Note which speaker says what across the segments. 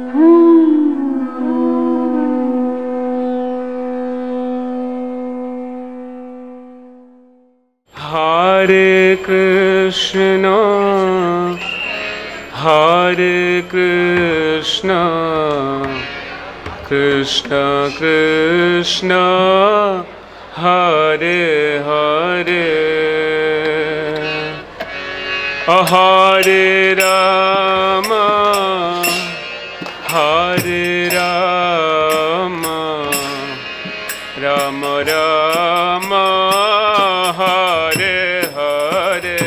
Speaker 1: Hare Krishna, Hare Krishna, Krishna Krishna, Hare Hare, Hare Rama, Hare Rama, Rama Rama, Hare Hare.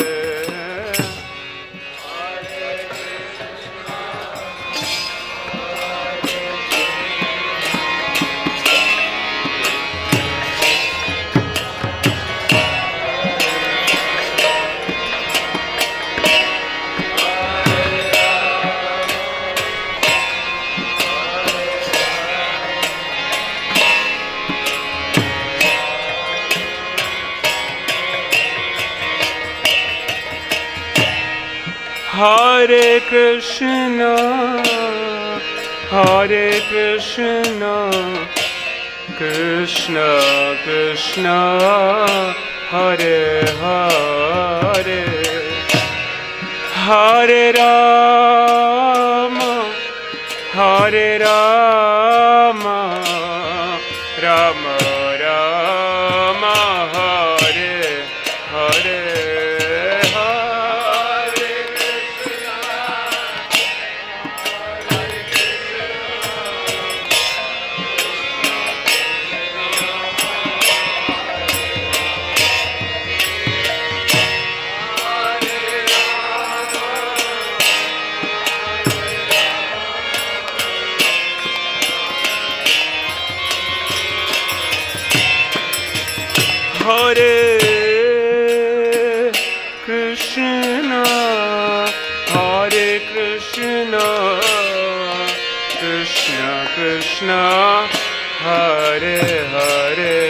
Speaker 1: Hare Krishna, Hare Krishna, Krishna Krishna, Hare Hare, Hare Rama, Hare Rama, Rama Rama, Hare Hare. Hare Krishna, Hare Krishna, Krishna Krishna, Hare Hare,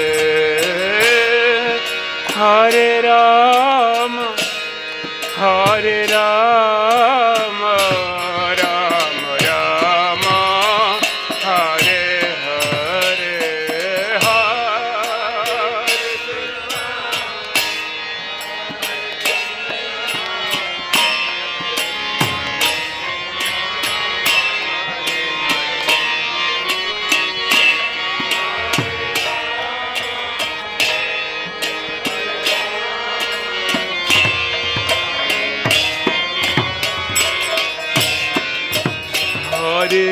Speaker 1: Hare Rama, Hare Rama, Rama Rama, Hare Hare, Hare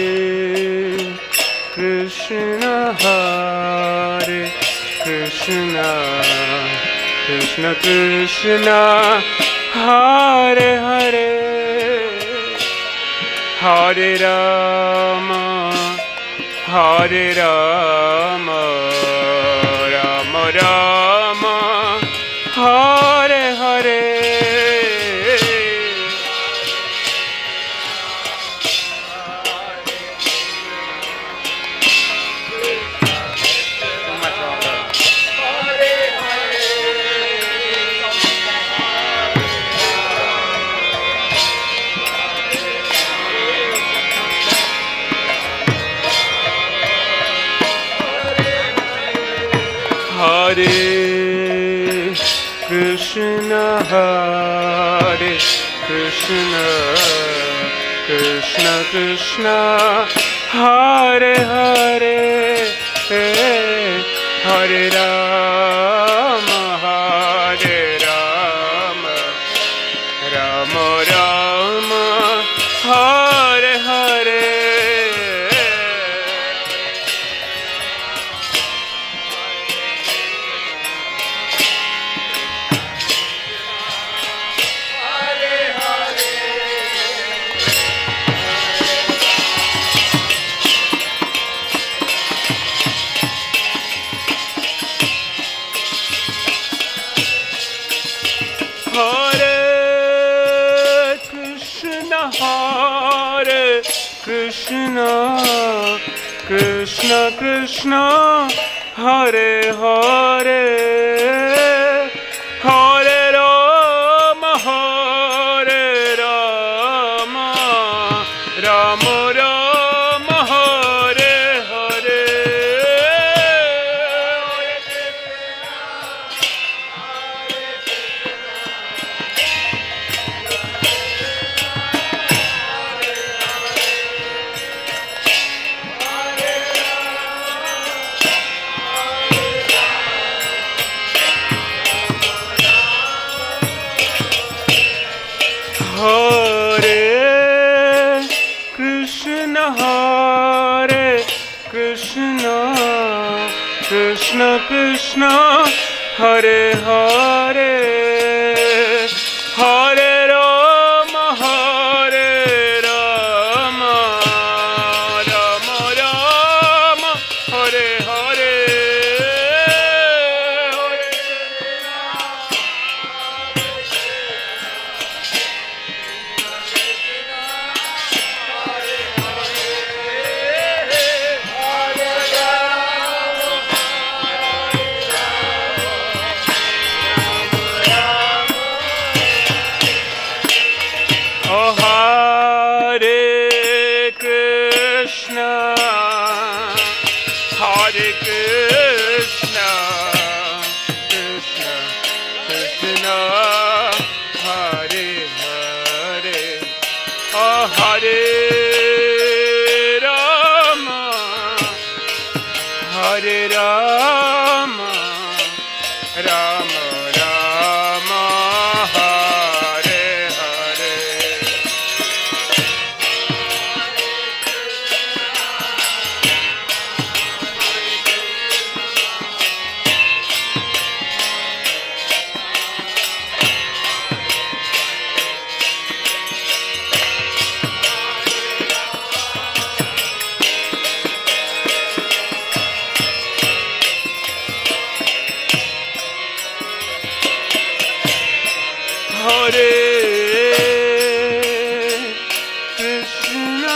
Speaker 1: Krishna, Hare Krishna, Krishna Krishna, Hare Hare, Hare Rama, Hare Rama, Rama Rama, Hare Hare. Hare Krishna, Hare Krishna, Krishna Krishna, Hare Hare, Hare Rama, Hare Rama, Rama Rama, Hare Hare. Krishna, Krishna Krishna, Hare Hare, Hare Rama, Hare Rama, Rama Hare Krishna, Krishna Krishna, Hare Hare, Hare Rama, Rama Rama, Hare Hare, Oh Hare Krishna, Krishna Krishna, Hare Hare, oh Hare Rama, Rama Rama, Hare Hare. Hare Krishna,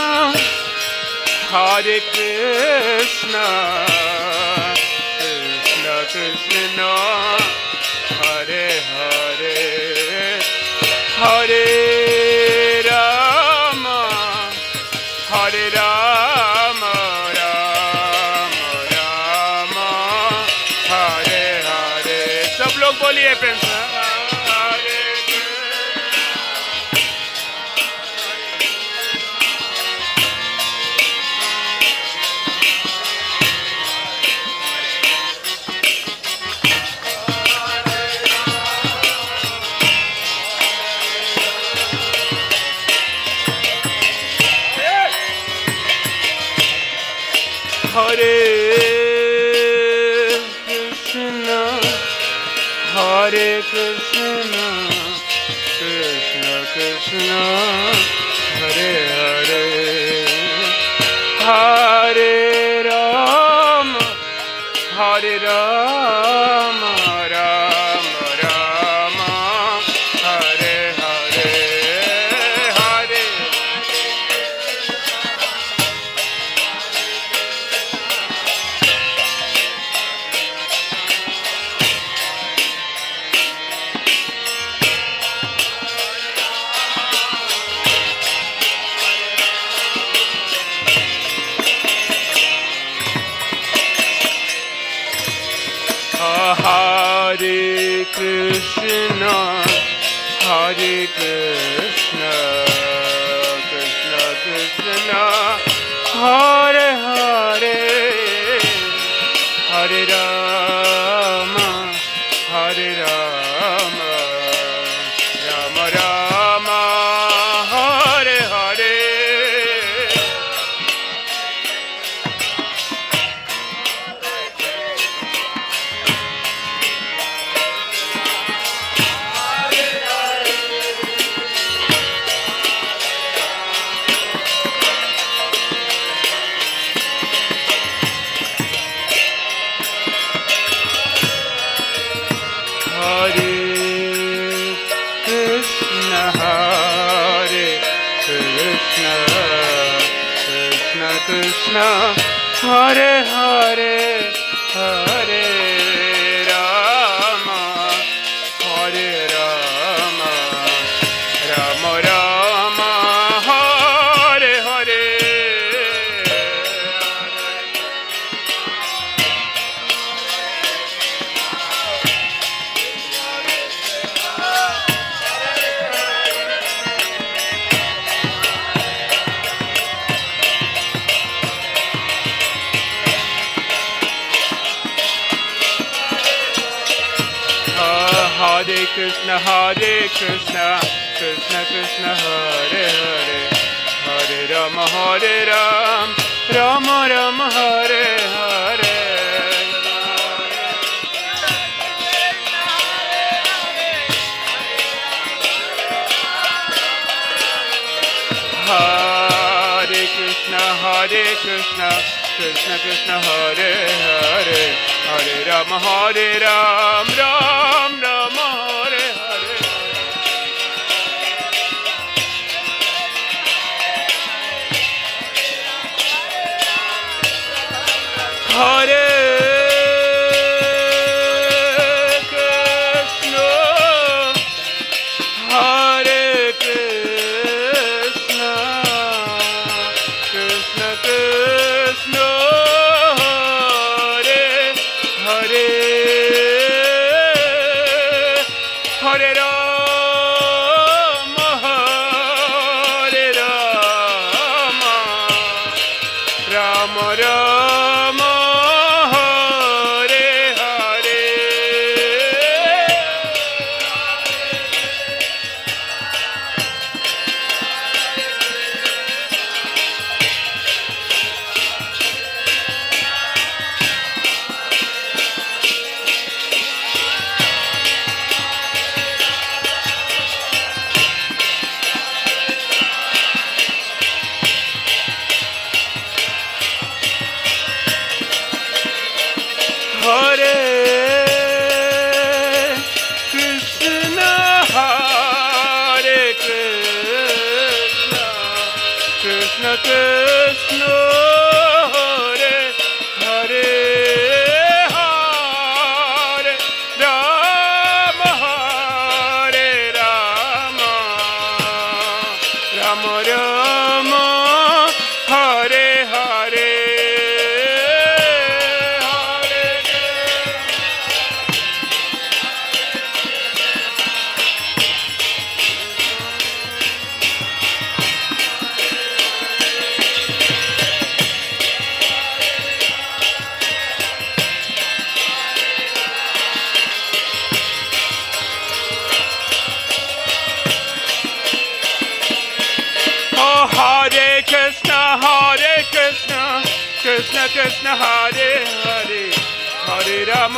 Speaker 1: Krishna Krishna, Hare Hare, Hare Rama, Rama Rama, Hare Hare. सब लोग बोलिए प्रेम से Hare Krishna, Krishna Krishna, Hare Hare, Hare Rama, Rama Rama, Hare Hare, Hare Hare Krishna, Krishna Krishna, Hare Hare, Hare Rama, Rama Rama, Hare Hare. Krishna, Hare Hare, Hare Rama, Rama Rama, Hare Hare. Hare Krishna, Krishna Krishna Hare Hare Hare Rama Rama Rama Hare Hare Hare Krishna Krishna Krishna Hare Hare Hare Rama Ram Rama Hare Hare Hare Krishna Krishna Hare Hare Hare Rama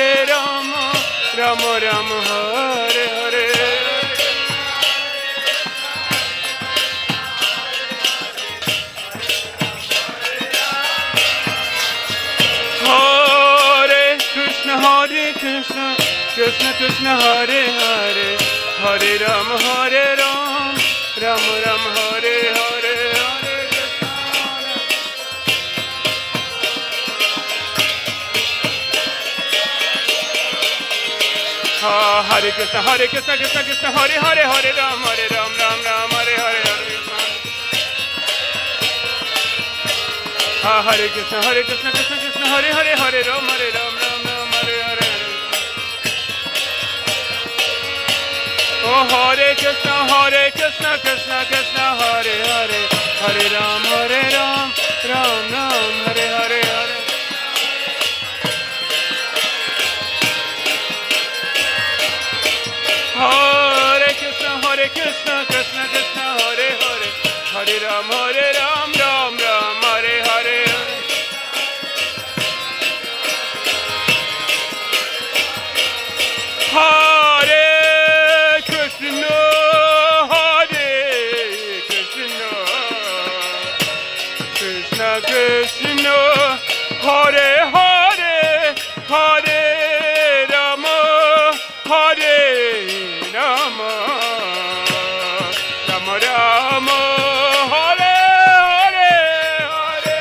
Speaker 1: Rama Rama Hare Hare Hare Krishna Krishna Krishna Hare Hare Hare Rama Rama Rama Hare Hare Hare Krishna Krishna Krishna Hare Hare Hare Ram Ram Ram Hare Hare Hare Krishna Krishna Krishna Hare Hare Hare Ram Ram Ram Hare Hare Oh Hare Krishna Krishna Krishna Hare Hare Hare Ram Ram Ram Hare Hare Hare Krishna Krishna Krishna Hare Hare Hare Ram Ram Ram Hare Hare Hare Krishna Krishna Krishna Hare Hare Hare Rama Hare Rama Rama Rama Hare Hare Hare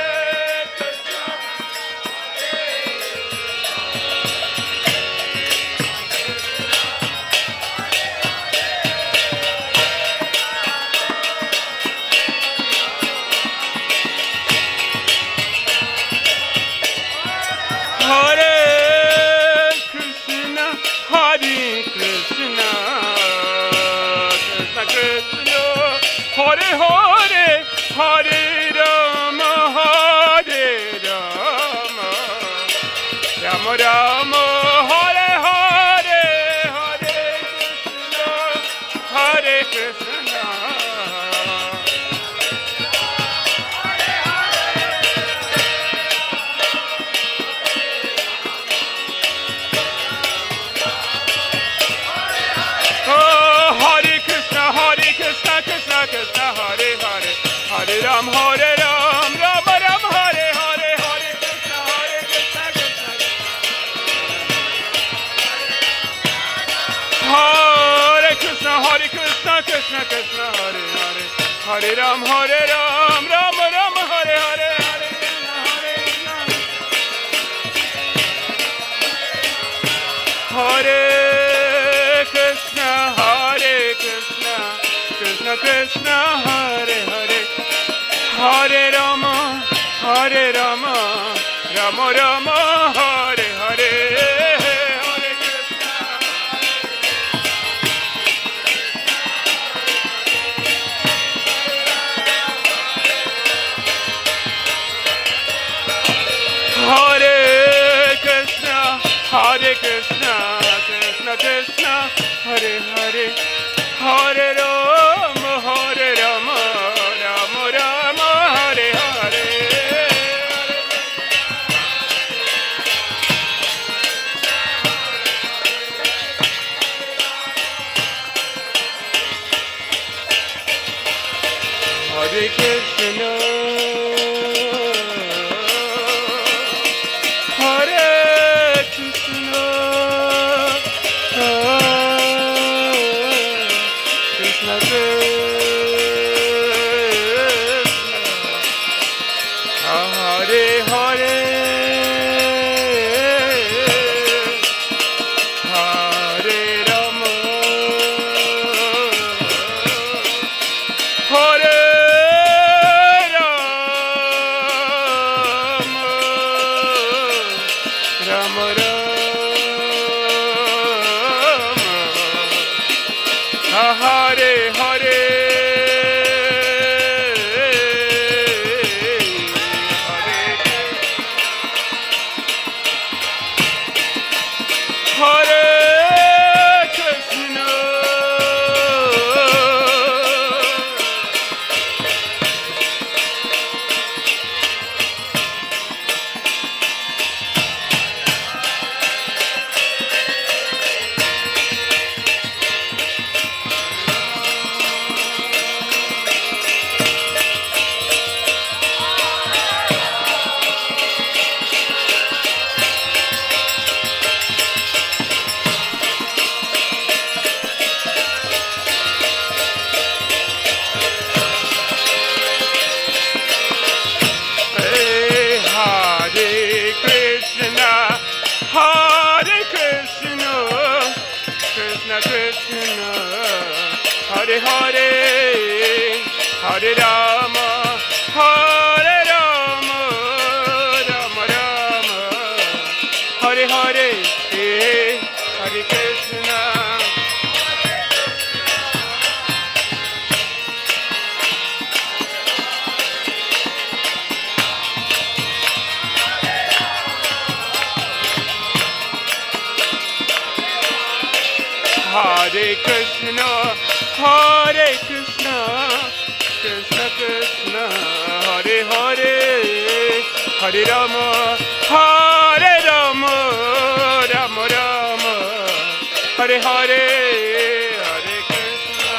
Speaker 1: Hare Krishna Krishna Krishna Hare Hare Hare Rama Rama Rama Hare Hare Hare Krishna Krishna. Oh, Hare Krishna, Krishna Krishna, Hare Hare, Hare Ram, Hare Ram, Ram Ram, Hare Hare, Hare Krishna, Krishna Krishna. Hare Krishna, Krishna Krishna, Hare Hare, Hare Ram, Hare Ram, Ram Ram, Hare Hare, Hare Krishna, Hare Krishna, Krishna Krishna, Hare Hare, Hare Rama, Rama Rama, Hare Hare. Hare Krishna, Krishna Krishna, Hare Hare, Hare Rama, Rama Rama, Hare Hare. Hare Krishna, Hare Krishna, Krishna Krishna, Hare Hare, Hare Rama, Hare Rama, Hare Hare, Hare Krishna, Krishna Krishna, Hare Hare, Hare Rama, Rama Rama, Hare Hare, Hare Krishna. Hare Krishna, Krishna Krishna, Hare Hare, Hare Rama, Rama Rama, Hare Hare, Hare Krishna.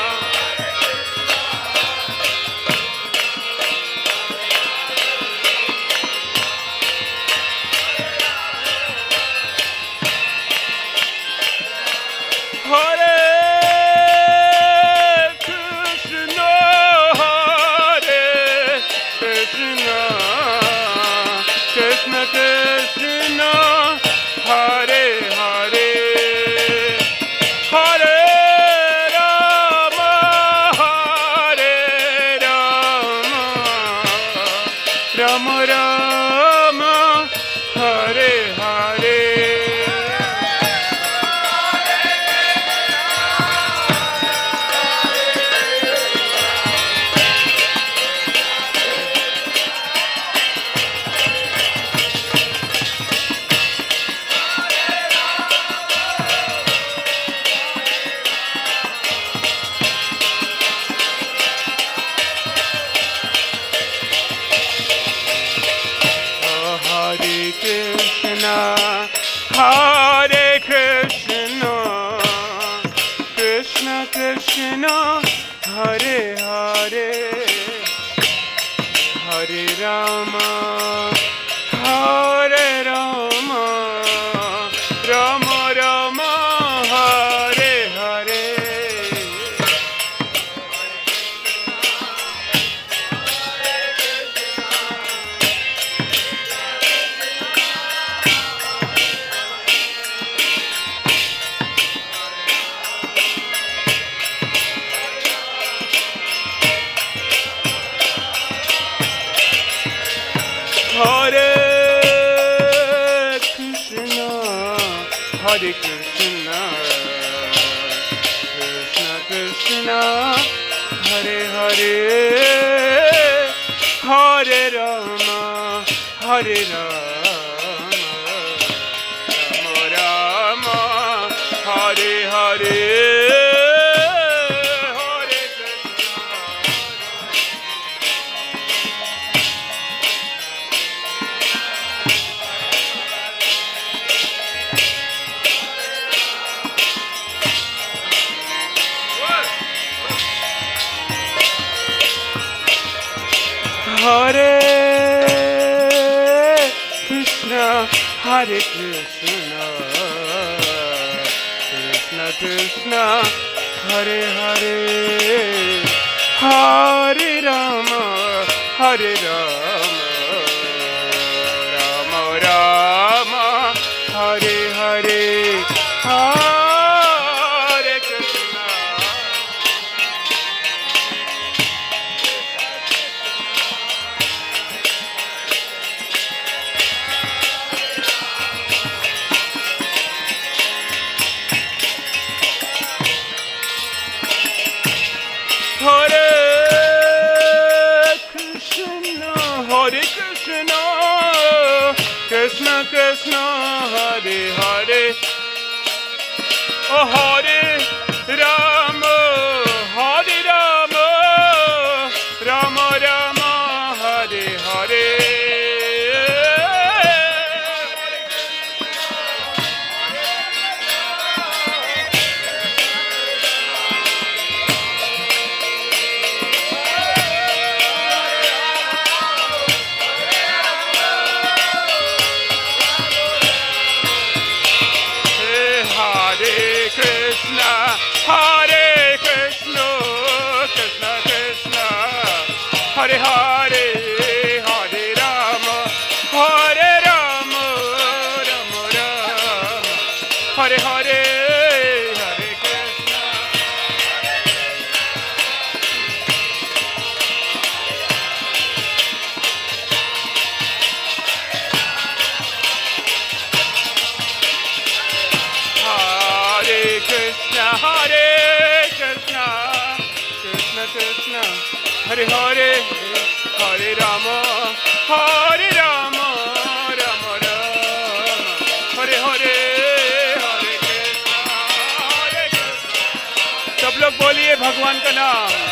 Speaker 1: Hare Krishna, Krishna Krishna. Hare Krishna, Krishna Krishna, Hare Hare, Hare Rama, Hare Rama, Rama Rama, Hare Hare. Hare Krishna, Hare Krishna, Krishna Krishna, Hare Hare, Hare Rama, Hare Rama, Rama Rama, Hare Hare. Hare Krishna, Hare Krishna, Krishna Krishna, Hare Hare, Hare Rama, Hare Rama, Rama Rama, Hare Hare, Hare Krishna. Hare Krishna, Hare Krishna, Krishna Krishna, Hare Hare, oh Hare Rama, Hare Rama, Rama Rama, Hare Hare. Krishna, Hare Krishna, Krishna Krishna, Hare Hare, Hare Rama, Hare Rama, Rama Rama, Hare Hare, Hare Krishna. Hare Krishna, Hare Krishna, Krishna Krishna, Hare Hare, Hare Rama, Hare Rama, Rama Rama, Hare Hare, Hare Krishna, Hare Krishna. सब लोग बोलिए भगवान का नाम.